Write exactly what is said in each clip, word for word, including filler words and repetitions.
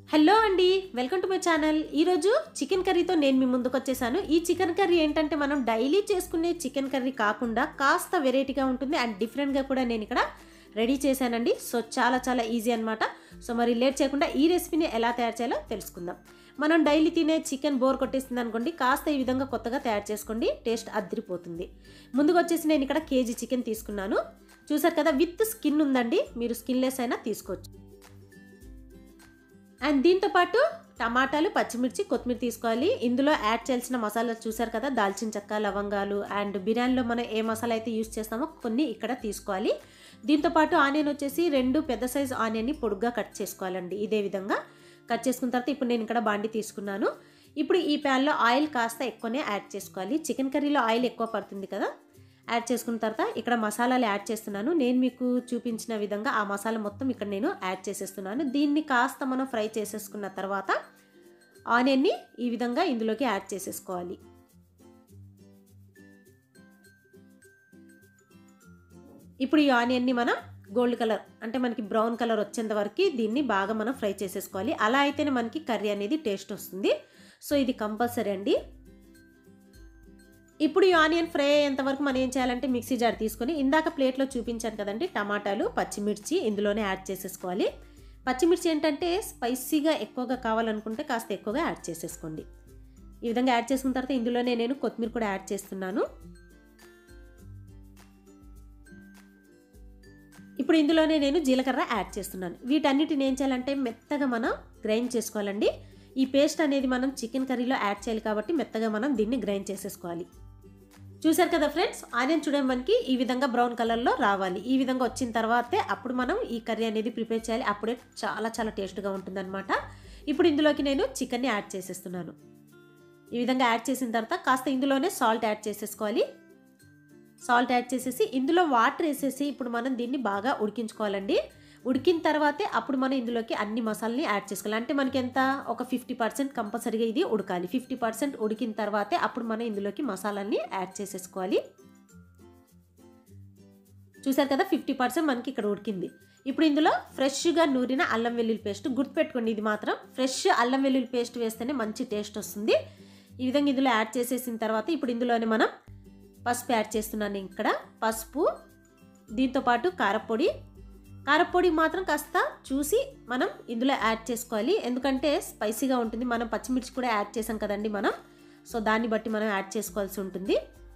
Hello అండి, welcome to my channel. ఈరోజు chicken కర్రీతో నేను మీ ముందుకు వచ్చేసాను. ఈ చికెన్ కర్రీ ఏంటంటే మనం డైలీ చేసుకునే చికెన్ కర్రీ కాకుండా కాస్త వెరైటీగా ఉంటుంది అండ్ డిఫరెంట్గా కూడా నేను ఇక్కడ రెడీ చేశానండి. సో చాలా చాలా ఈజీ అనమాట. సో మరి లేట్ చేయకుండా ఈ రెసిపీని ఎలా తయారు చేయాలో తెలుసుకుందాం. మనం డైలీ తినే చికెన్ బోర్ కొట్టేసింది అనుకోండి, కాస్త ఈ విధంగా కొత్తగా తయారు చేసుకోండి, టేస్ట్ అదిరిపోతుంది. ముందుగా వచ్చేసి నేను ఇక్కడ కేజీ చికెన్ తీసుకున్నాను. చూసారు కదా, విత్ స్కిన్ ఉందండి, మీరు స్కిన్లెస్ అయినా తీసుకోవచ్చు. అండ్ దీంతో పాటు టమాటాలు, పచ్చిమిర్చి, కొత్తిమీర తీసుకోవాలి. ఇందులో యాడ్ చేయాల్సిన మసాలా చూసారు కదా, దాల్చిన చెక్క, లవంగాలు అండ్ బిర్యానీలో మనం ఏ మసాలా అయితే యూస్ చేస్తామో కొన్ని ఇక్కడ తీసుకోవాలి. దీంతో పాటు ఆనియన్ వచ్చేసి రెండు పెద్ద సైజు ఆనియన్ని పొడుగ్గా కట్ చేసుకోవాలండి. ఇదే విధంగా కట్ చేసుకున్న తర్వాత ఇప్పుడు నేను ఇక్కడ బాండి తీసుకున్నాను. ఇప్పుడు ఈ ప్యాన్లో ఆయిల్ కాస్త ఎక్కువనే యాడ్ చేసుకోవాలి. చికెన్ కర్రీలో ఆయిల్ ఎక్కువ పడుతుంది కదా. యాడ్ చేసుకున్న తర్వాత ఇక్కడ మసాలాలు యాడ్ చేస్తున్నాను. నేను మీకు చూపించిన విధంగా ఆ మసాలా మొత్తం ఇక్కడ నేను యాడ్ చేసేస్తున్నాను. దీన్ని కాస్త మనం ఫ్రై చేసేసుకున్న తర్వాత ఆనియన్ని ఈ విధంగా ఇందులోకి యాడ్ చేసేసుకోవాలి. ఇప్పుడు ఈ ఆనియన్ని మనం గోల్డ్ కలర్ అంటే మనకి బ్రౌన్ కలర్ వచ్చేంత వరకు దీన్ని బాగా మనం ఫ్రై చేసేసుకోవాలి. అలా అయితేనే మనకి కర్రీ అనేది టేస్ట్ వస్తుంది. సో ఇది కంపల్సరీ అండి. ఇప్పుడు ఈ ఆనియన్ ఫ్రై అయ్యేంత వరకు మనం ఏం చేయాలంటే మిక్సీ జార్ తీసుకొని ఇందాక ప్లేట్లో చూపించాను కదండి, టమాటాలు, పచ్చిమిర్చి ఇందులోనే యాడ్ చేసేసుకోవాలి. పచ్చిమిర్చి ఏంటంటే స్పైసీగా ఎక్కువగా కావాలనుకుంటే కాస్త ఎక్కువగా యాడ్ చేసేసుకోండి. ఈ విధంగా యాడ్ చేసుకున్న తర్వాత ఇందులోనే నేను కొత్తిమీర కూడా యాడ్ చేస్తున్నాను. ఇప్పుడు ఇందులోనే నేను జీలకర్ర యాడ్ చేస్తున్నాను. వీటన్నిటిని ఏం చేయాలంటే మెత్తగా మనం గ్రైండ్ చేసుకోవాలండి. ఈ పేస్ట్ అనేది మనం చికెన్ కర్రీలో యాడ్ చేయాలి కాబట్టి మెత్తగా మనం దీన్ని గ్రైండ్ చేసేసుకోవాలి. చూసారు కదా ఫ్రెండ్స్, ఆనియన్ చూడండి మనకి ఈ విధంగా బ్రౌన్ కలర్లో రావాలి. ఈ విధంగా వచ్చిన తర్వాతే అప్పుడు మనం ఈ కర్రీ అనేది ప్రిపేర్ చేయాలి. అప్పుడే చాలా చాలా టేస్ట్గా ఉంటుందన్నమాట. ఇప్పుడు ఇందులోకి నేను చికెన్ని యాడ్ చేసేస్తున్నాను. ఈ విధంగా యాడ్ చేసిన తర్వాత కాస్త ఇందులోనే సాల్ట్ యాడ్ చేసేసుకోవాలి. సాల్ట్ యాడ్ చేసేసి ఇందులో వాటర్ వేసేసి ఇప్పుడు మనం దీన్ని బాగా ఉడికించుకోవాలండి. ఉడికిన తర్వాతే అప్పుడు మనం ఇందులోకి అన్ని మసాలని యాడ్ చేసుకోవాలి. అంటే మనకి ఎంత ఒక ఫిఫ్టీ పర్సెంట్ కంపల్సరీగా ఇది ఉడకాలి. ఫిఫ్టీ పర్సెంట్ ఉడికిన తర్వాతే అప్పుడు మనం ఇందులోకి మసాలాన్ని యాడ్ చేసేసుకోవాలి. చూసారు కదా, ఫిఫ్టీ పర్సెంట్ మనకి ఇక్కడ ఉడికింది. ఇప్పుడు ఇందులో ఫ్రెష్గా నూరిన అల్లం వెల్లుల్లి పేస్ట్, గుర్తుపెట్టుకోండి ఇది మాత్రం ఫ్రెష్ అల్లం వెల్లుల్లి పేస్ట్ వేస్తేనే మంచి టేస్ట్ వస్తుంది. ఈ విధంగా ఇందులో యాడ్ చేసేసిన తర్వాత ఇప్పుడు ఇందులోనే మనం పసుపు యాడ్ చేస్తున్నాను. ఇక్కడ పసుపు, దీంతోపాటు కారపొడి. కారపొడి మాత్రం కాస్త చూసి మనం ఇందులో యాడ్ చేసుకోవాలి, ఎందుకంటే స్పైసీగా ఉంటుంది. మనం పచ్చిమిర్చి కూడా యాడ్ చేసాం కదండి మనం, సో దాన్ని బట్టి మనం యాడ్ చేసుకోవాల్సి ఉంటుంది.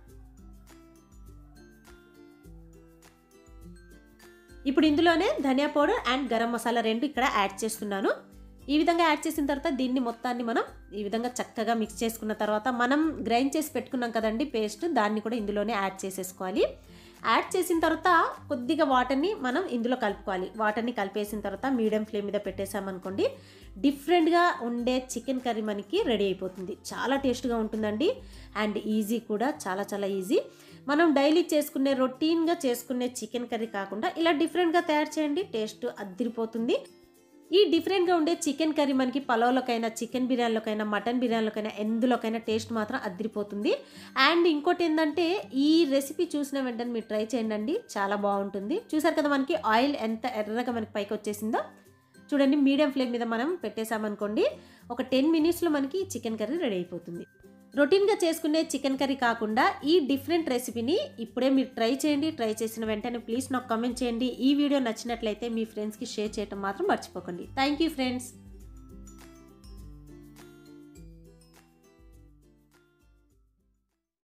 ఇప్పుడు ఇందులోనే ధనియా పౌడర్ అండ్ గరం మసాలా రెండు ఇక్కడ యాడ్ చేస్తున్నాను. ఈ విధంగా యాడ్ చేసిన తర్వాత దీన్ని మొత్తాన్ని మనం ఈ విధంగా చక్కగా మిక్స్ చేసుకున్న తర్వాత మనం గ్రైండ్ చేసి పెట్టుకున్నాం కదండి పేస్ట్, దాన్ని కూడా ఇందులోనే యాడ్ చేసేసుకోవాలి. యాడ్ చేసిన తర్వాత కొద్దిగా వాటర్ని మనం ఇందులో కలుపుకోవాలి. వాటర్ని కలిపేసిన తర్వాత మీడియం ఫ్లేమ్ మీద పెట్టేసామనుకోండి, డిఫరెంట్గా ఉండే చికెన్ కర్రీ మనకి రెడీ అయిపోతుంది. చాలా టేస్ట్గా ఉంటుందండి అండ్ ఈజీ కూడా, చాలా చాలా ఈజీ. మనం డైలీ చేసుకునే రొటీన్గా చేసుకునే చికెన్ కర్రీ కాకుండా ఇలా డిఫరెంట్గా తయారు చేయండి, టేస్ట్ అదిరిపోతుంది. ఈ డిఫరెంట్గా ఉండే చికెన్ కర్రీ మనకి పలావ్లోకైనా, చికెన్ బిర్యానీలోకైనా, మటన్ బిర్యానీలోకైనా ఎందులోకైనా టేస్ట్ మాత్రం అదిరిపోతుంది. అండ్ ఇంకోటి ఏంటంటే ఈ రెసిపీ చూసిన వెంటనే మీరు ట్రై చేయండి, చాలా బాగుంటుంది. చూసారు కదా మనకి ఆయిల్ ఎంత ఎర్రగా మనకి పైకి వచ్చేసిందో. చూడండి, మీడియం ఫ్లేమ్ మీద మనం పెట్టేసామనుకోండి, ఒక టెన్ మినిట్స్లో మనకి చికెన్ కర్రీ రెడీ అయిపోతుంది. రొటీన్గా చేసుకునే చికెన్ కర్రీ కాకుండా ఈ డిఫరెంట్ రెసిపీని ఇప్పుడే మీరు ట్రై చేయండి. ట్రై చేసిన వెంటనే ప్లీజ్ నాకు కామెంట్ చేయండి. ఈ వీడియో నచ్చినట్లయితే మీ ఫ్రెండ్స్కి షేర్ చేయడం మాత్రం మర్చిపోకండి. Thank you friends.